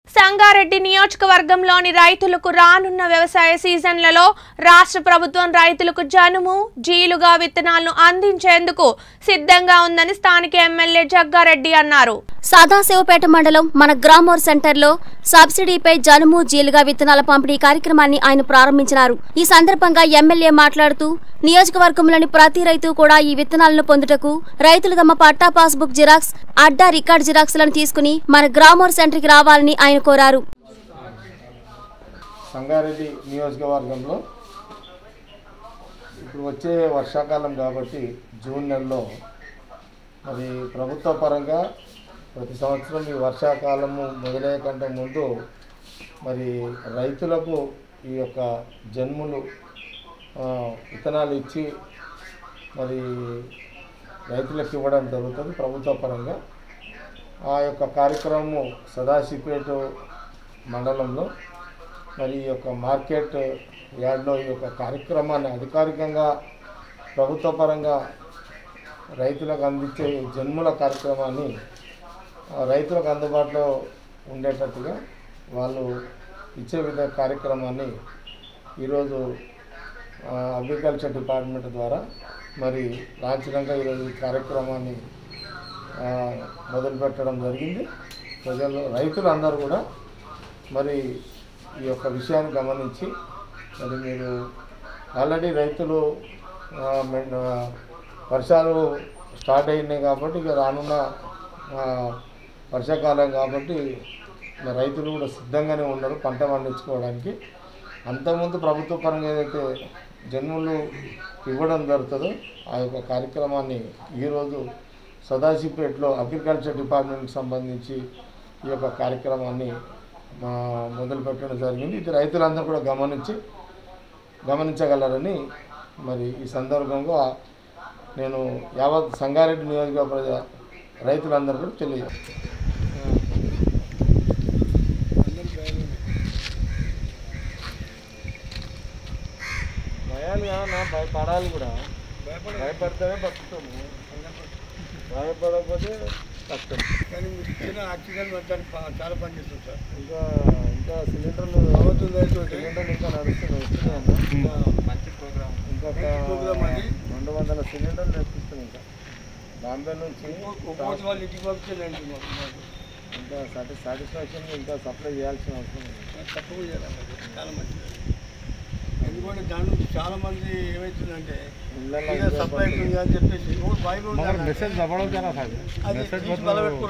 సంగారెడ్డి నియోజకవర్గంలోని రైతులకు రానున్న వ్యవసాయ సీజన్లలో రాష్ట్ర ప్రభుత్వం రైతులకు జనుము జీలుగా విత్తనాలను అందించేందుకు సిద్ధంగా ఉందని స్థానిక ఎమ్మెల్యే జగ్గారెడ్డి అన్నారు. సదాశివపేట మండలం మన గ్రామోర్ సెంటర్లో సబ్సిడీపై జనుము జీలుగా విత్తనాల పంపిణీ కార్యక్రమాన్ని ఆయన ప్రారంభించారు. ఈ సందర్భంగా ఎమ్మెల్యే మాట్లాడుతూ నియోజకవర్గంలోని ప్రతి రైతు కూడా ఈ విత్తనాలను పొందుటకు రైతులు తమ పట్టా పాస్బుక్ జిరాక్స్ అడ్డా రికార్డ్ జిరాక్స్లను తీసుకుని మన గ్రామోర్ సెంటర్కి రావాలని ఆయన కోరారు. సంగారెడ్డి నియోజకవర్గంలో ఇప్పుడు వచ్చే వర్షాకాలం కాబట్టి జూన్ నెలలో మరి ప్రభుత్వ పరంగా ప్రతి సంవత్సరం ఈ వర్షాకాలము మొదలయ్యే కంటే ముందు మరి రైతులకు ఈ యొక్క జన్ములు విత్తనాలు ఇచ్చి మరి రైతులకు ఇవ్వడం జరుగుతుంది ప్రభుత్వ పరంగా. ఆ యొక్క కార్యక్రమము సదాశివపేట మండలంలో మరి ఈ యొక్క మార్కెట్ యార్డ్లో ఈ యొక్క కార్యక్రమాన్ని అధికారికంగా ప్రభుత్వ పరంగా రైతులకు అందించే జన్ముల కార్యక్రమాన్ని రైతులకు అందుబాటులో ఉండేటట్టుగా వాళ్ళు ఇచ్చే విధంగా కార్యక్రమాన్ని ఈరోజు అగ్రికల్చర్ డిపార్ట్మెంట్ ద్వారా మరి లాంఛనంగా ఈరోజు ఈ కార్యక్రమాన్ని మొదలుపెట్టడం జరిగింది. రైతులు అందరూ కూడా మరి ఈ యొక్క విషయాన్ని గమనించి మరి మీరు ఆల్రెడీ రైతులు వర్షాలు స్టార్ట్ అయినాయి కాబట్టి ఇక రానున్న వర్షాకాలం కాబట్టి రైతులు కూడా సిద్ధంగానే ఉన్నారు పంట పండించుకోవడానికి. అంతకుముందు ప్రభుత్వ పరంగా ఏదైతే జన్ములు ఇవ్వడం జరుగుతుందో ఆ యొక్క కార్యక్రమాన్ని ఈరోజు సదాశివపేటలో అగ్రికల్చర్ డిపార్ట్మెంట్కి సంబంధించి ఈ యొక్క కార్యక్రమాన్ని మొదలుపెట్టడం జరిగింది. ఇది రైతులందరూ కూడా గమనించగలరని మరి ఈ సందర్భంగా నేను యావత్ సంగారెడ్డి నియోజకవర్గ రైతులందరూ కూడా తెలియజేస్తాను. భయపడాలి కూడా, భయపడితేనే బతుకుతాము, భయపడకపోతే కష్టం. కానీ ఆక్సిజన్ చాలా పనిచేస్తుంది సార్. ఇంకా సిలిండర్లు సిలిండర్లు ఇంకా నడుస్తున్నాయి. మంచి ప్రోగ్రామ్. ఇంకొక 200 సిలిండర్లు తెప్పిస్తున్నాం. ఇంకా బాంబే నుంచి వాళ్ళు ఇంటికి పంపించండి. ఇంకా సాటిస్ఫాక్షన్ ఇంకా సప్లై చేయాల్సిన అవసరం ఉంది. తప్పకుండా చేయాలి, చాలా మంచిది. ఎందుకంటే దాని నుంచి చాలా మంది ఏమవుతుందంటే సప్లై అవుతుంది అని చెప్పేసి మెసేజ్